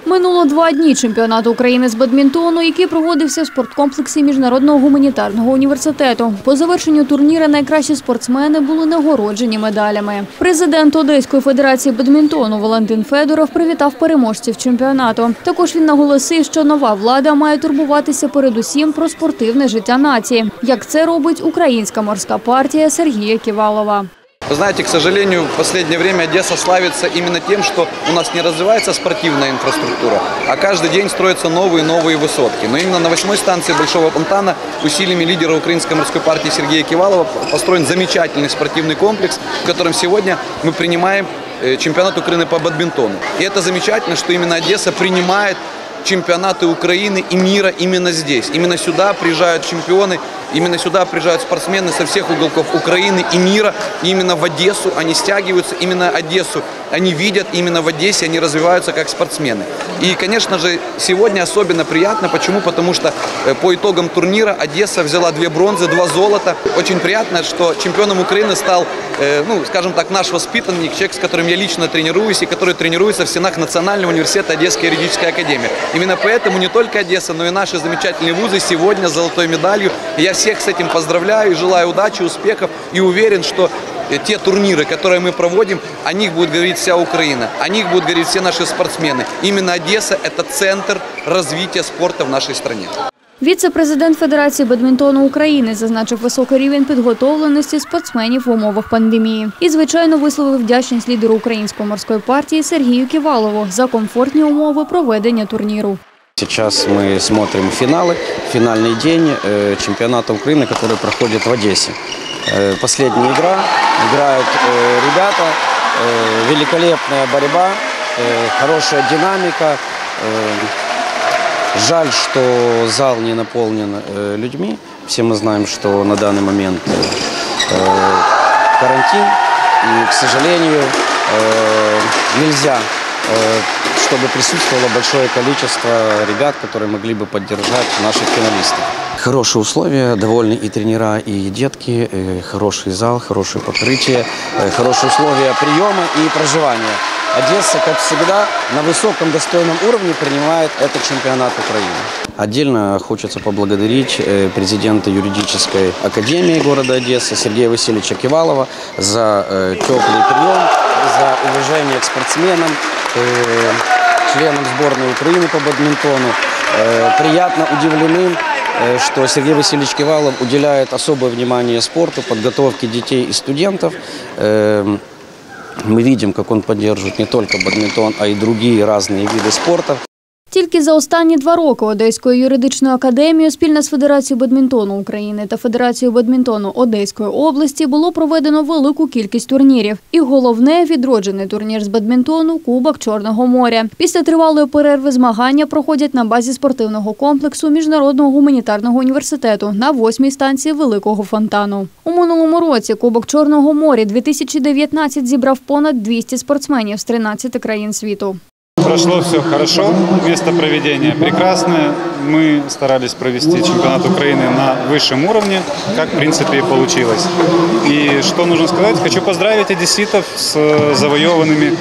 Минуло 2 дні чемпіонату України з бадмінтону, який проводився в спорткомплексі Міжнародного гуманітарного університету. По завершенню турніру найкращі спортсмени були нагороджені медалями. Президент Одеської федерації бадмінтону Валентин Федоров привітав переможців чемпіонату. Також він наголосив, що нова влада має турбуватися передусім про спортивне життя нації, як це робить українська морська партія Сергія Ківалова. Вы знаете, к сожалению, в последнее время Одесса славится именно тем, что у нас не развивается спортивная инфраструктура, а каждый день строятся новые и новые высотки. Но именно на 8-й станции Большого фонтана усилиями лидера украинской морской партии Сергея Ківалова построен замечательный спортивный комплекс, в котором сегодня мы принимаем чемпионат Украины по бадминтону. И это замечательно, что именно Одесса принимает чемпионаты Украины и мира именно здесь. Именно сюда приезжают чемпионы, именно сюда приезжают спортсмены со всех уголков Украины и мира. И именно в Одессу они стягиваются, именно Одессу они видят, именно в Одессе они развиваются как спортсмены. И, конечно же, сегодня особенно приятно. Почему? Потому что по итогам турнира Одесса взяла 2 бронзы, 2 золота. Очень приятно, что чемпионом Украины стал, скажем так, наш воспитанник, человек, с которым я лично тренируюсь и который тренируется в стенах Национального университета Одесской юридической академии. Именно поэтому не только Одесса, но и наши замечательные вузы сегодня с золотой медалью. Я всех с этим поздравляю, желаю удачи, успехов и уверен, что те турниры, которые мы проводим, о них будет говорить вся Украина, о них будут говорить все наши спортсмены. Именно Одесса – это центр развития спорта в нашей стране. Віце-президент Федерації бадмінтону України зазначив високий рівень підготовленості спортсменів в умовах пандемії. І, звичайно, висловив вдячність лідеру Української морської партії Сергію Ківалову за комфортні умови проведення турніру. Сейчас мы смотрим финалы, финальный день чемпионата Украины, который проходит в Одессе. Последняя игра, играют ребята, великолепная борьба, хорошая динамика. Жаль, что зал не наполнен людьми. Все мы знаем, что на данный момент карантин, и, к сожалению, нельзя, чтобы присутствовало большое количество ребят, которые могли бы поддержать наших финалистов. Хорошие условия, довольны и тренера, и детки, хороший зал, хорошее покрытие, хорошие условия приема и проживания. Одесса, как всегда, на высоком достойном уровне принимает этот чемпионат Украины. Отдельно хочется поблагодарить президента юридической академии города Одессы Сергея Васильевича Ківалова за теплый прием, за уважение к спортсменам, членам сборной Украины по бадминтону. Приятно удивлены, что Сергей Васильевич Ківалов уделяет особое внимание спорту, подготовке детей и студентов. Мы видим, как он поддерживает не только бадминтон, а и другие разные виды спорта. Тільки за останні 2 роки Одеською юридичною академією спільно з Федерацією бадмінтону України та Федерацією бадмінтону Одеської області було проведено велику кількість турнірів. І головне – відроджений турнір з бадмінтону «Кубок Чорного моря». Після тривалої перерви змагання проходять на базі спортивного комплексу Міжнародного гуманітарного університету на 8-й станції Великого фонтану. У минулому році Кубок Чорного моря 2019 зібрав понад 200 спортсменів з 13 країн світу. Прошло все хорошо, место проведения прекрасное. Мы старались провести чемпионат Украины на высшем уровне, как в принципе и получилось. И что нужно сказать, хочу поздравить одесситов с завоеванными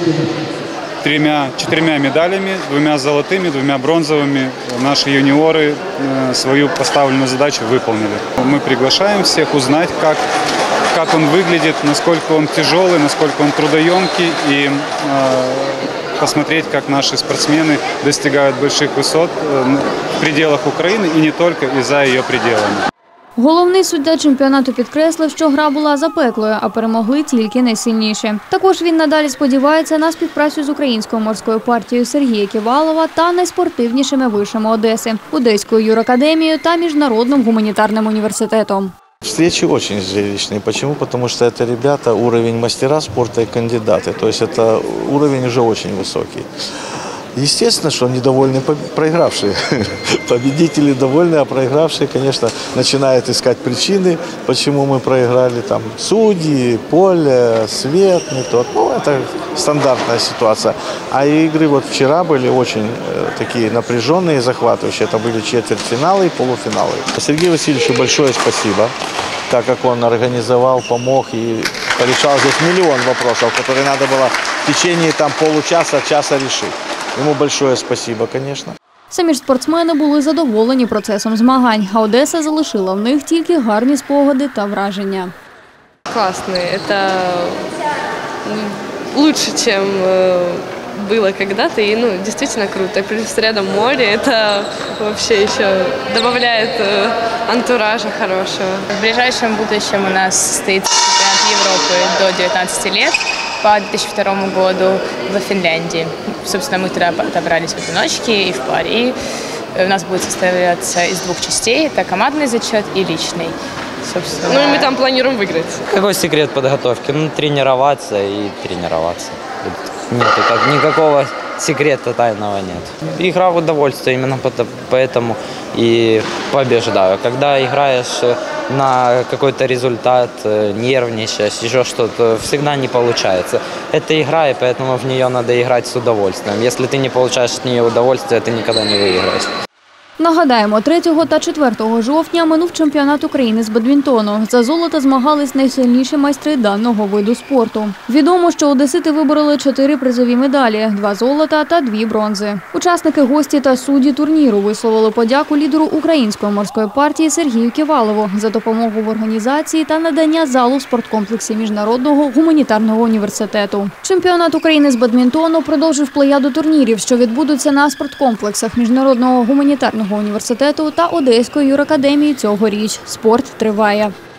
4 медалями, 2 золотыми, 2 бронзовыми. Наши юниоры свою поставленную задачу выполнили. Мы приглашаем всех узнать, как он выглядит, насколько он тяжелый, насколько он трудоемкий, и посмотреть, как наши спортсмены достигают больших высот в пределах Украины и не только, и за ее пределами. Головний суддя чемпіонату підкреслив, що гра була запеклою, а перемогли тільки найсильніші. Також він надалі сподівається на співпрацю з Українською морською партією Сергія Ківалова та найспортивнішими вишами Одеси – Одеською юракадемією та Міжнародним гуманітарним університетом. Встречи очень зрелищные. Почему? Потому что это ребята, уровень мастера спорта и кандидаты. То есть это уровень уже очень высокий. Естественно, что недовольны проигравшие. Победители довольны, а проигравшие, конечно, начинают искать причины, почему мы проиграли. Там судьи, поле, свет, не тот. Ну, это стандартная ситуация. А игры вот вчера были очень такие напряженные, захватывающие. Это были четвертьфиналы и полуфиналы. Сергею Васильевичу большое спасибо, так как он организовал, помог и порешал здесь миллион вопросов, которые надо было в течение получаса-часа решить. Ему большое спасибо, конечно. Самі ж спортсмени були задоволені процесом змагань, а Одеса залишила в них тільки гарні спогади та враження. Классные. Это лучше, чем было когда-то. И действительно круто. Плюс рядом море. Это вообще еще добавляет антуража хорошего. В ближайшем будущем у нас состоится чемпионат Европы до 19 лет по 2002 году в Финляндии. Собственно, мы туда отобрались в одиночке и в паре. И у нас будет состояться из 2 частей. Это командный зачет и личный. Собственно. Ну и мы там планируем выиграть. Какой секрет подготовки? Тренироваться и тренироваться. Нету, никакого секрета тайного нет. Игра в удовольствие, именно поэтому и побеждаю. Когда играешь на какой-то результат, нервничаешь, еще что-то, всегда не получается. Это игра, и поэтому в нее надо играть с удовольствием. Если ты не получаешь от нее удовольствия, ты никогда не выиграешь. Нагадаємо, 3 та 4 жовтня минув чемпіонат України з бадмінтону. За золото змагались найсильніші майстри даного виду спорту. Відомо, що одесити вибороли 4 призові медалі – 2 золота та 2 бронзи. Учасники, гості та судді турніру висловили подяку лідеру Української морської партії Сергію Ківалову за допомогу в організації та надання залу в спорткомплексі Міжнародного гуманітарного університету. Чемпіонат України з бадмінтону продовжив плеяду турнірів, що відбудуться на спорткомплексах Міжнародного гуманітарного університету та Одеської юракадемії цьогоріч. Спорт триває.